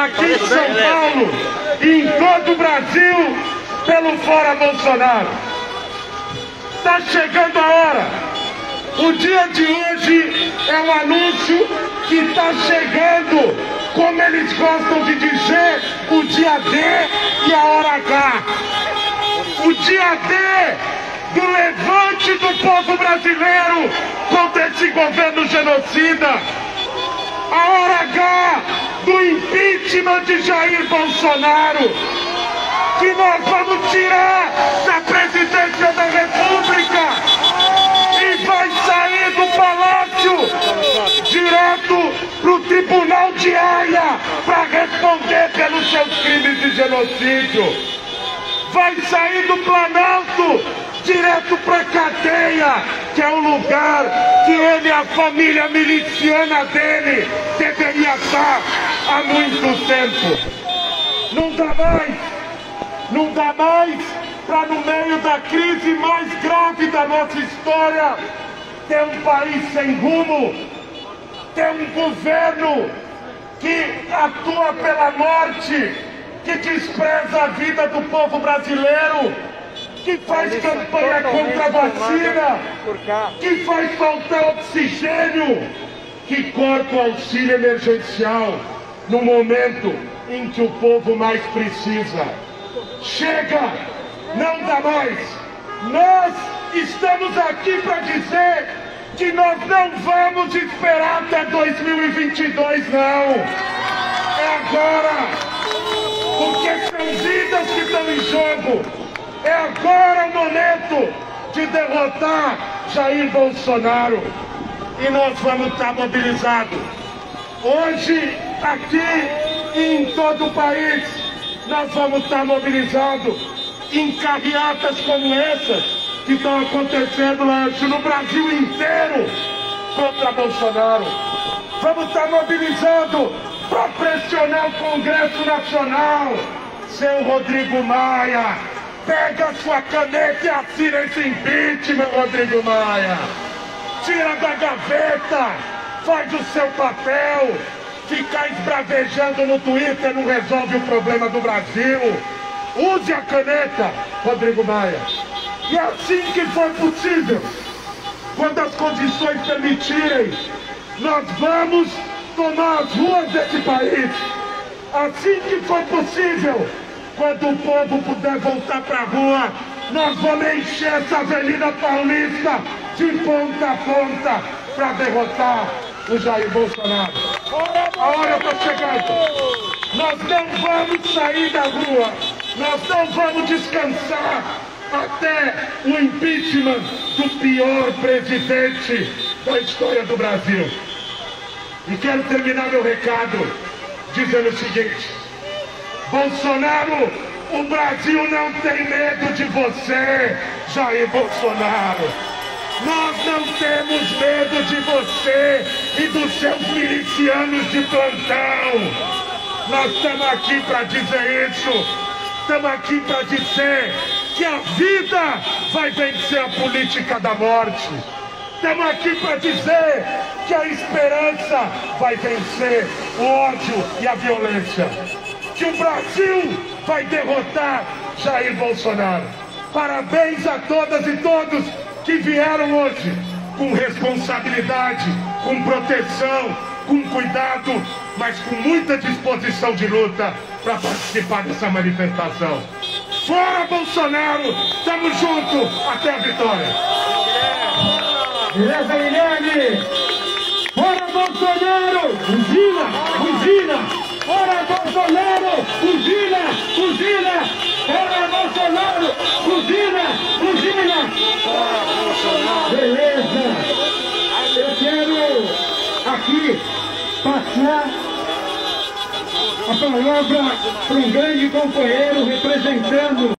aqui em São Paulo e em todo o Brasil pelo Fora Bolsonaro. Está chegando a hora. O dia de hoje é um anúncio que está chegando, como eles gostam de dizer, o dia D e a hora H. O dia D do levante do povo brasileiro contra esse governo genocida. A hora H do impeachment de Jair Bolsonaro, que nós vamos tirar da presidência da República e vai sair do palácio direto para o Tribunal de Haia para responder pelos seus crimes de genocídio. Vai sair do Planalto direto para a cadeia, que é o lugar que ele e a família miliciana dele deveria estar há muito tempo. Não dá mais para, no meio da crise mais grave da nossa história, ter um país sem rumo, ter um governo que atua pela morte, que despreza a vida do povo brasileiro, que faz campanha contra a vacina, que faz faltar oxigênio, que corta o auxílio emergencial no momento em que o povo mais precisa. Chega! Não dá mais! Nós estamos aqui para dizer que nós não vamos esperar até 2022, não! É agora! Porque são vidas que estão em jogo! É agora o momento de derrotar Jair Bolsonaro! E nós vamos estar mobilizados! Hoje, aqui e em todo o país, nós vamos estar mobilizados em carreatas como essas que estão acontecendo no Brasil inteiro contra Bolsonaro. Vamos estar mobilizados para pressionar o Congresso Nacional. Seu Rodrigo Maia, pega a sua caneta e assina esse impeachment, Rodrigo Maia. Tira da gaveta, faz o seu papel. Ficar esbravejando no Twitter não resolve o problema do Brasil. Use a caneta, Rodrigo Maia. E assim que for possível, quando as condições permitirem, nós vamos tomar as ruas desse país. Assim que for possível, quando o povo puder voltar para a rua, nós vamos encher essa Avenida Paulista de ponta a ponta para derrotar o Jair Bolsonaro. A hora está chegando. Nós não vamos sair da rua. Nós não vamos descansar até o impeachment do pior presidente da história do Brasil. E quero terminar meu recado dizendo o seguinte: Bolsonaro, o Brasil não tem medo de você, Jair Bolsonaro. Nós não temos medo de você e dos seus milicianos de plantão. Nós estamos aqui para dizer isso. Estamos aqui para dizer que a vida vai vencer a política da morte. Estamos aqui para dizer que a esperança vai vencer o ódio e a violência. Que o Brasil vai derrotar Jair Bolsonaro. Parabéns a todas e todos que vieram hoje com responsabilidade, com proteção, com cuidado, mas com muita disposição de luta para participar dessa manifestação. Fora Bolsonaro, estamos juntos até a vitória. Beleza, Guilherme? Fora Bolsonaro! Fuzila! Fuzila! Fora Bolsonaro! Fuzila! Fuzila! Fora Bolsonaro! Fuzila! Fuzila! Fora Bolsonaro! Beleza! Eu quero aqui passar a palavra para um grande companheiro representando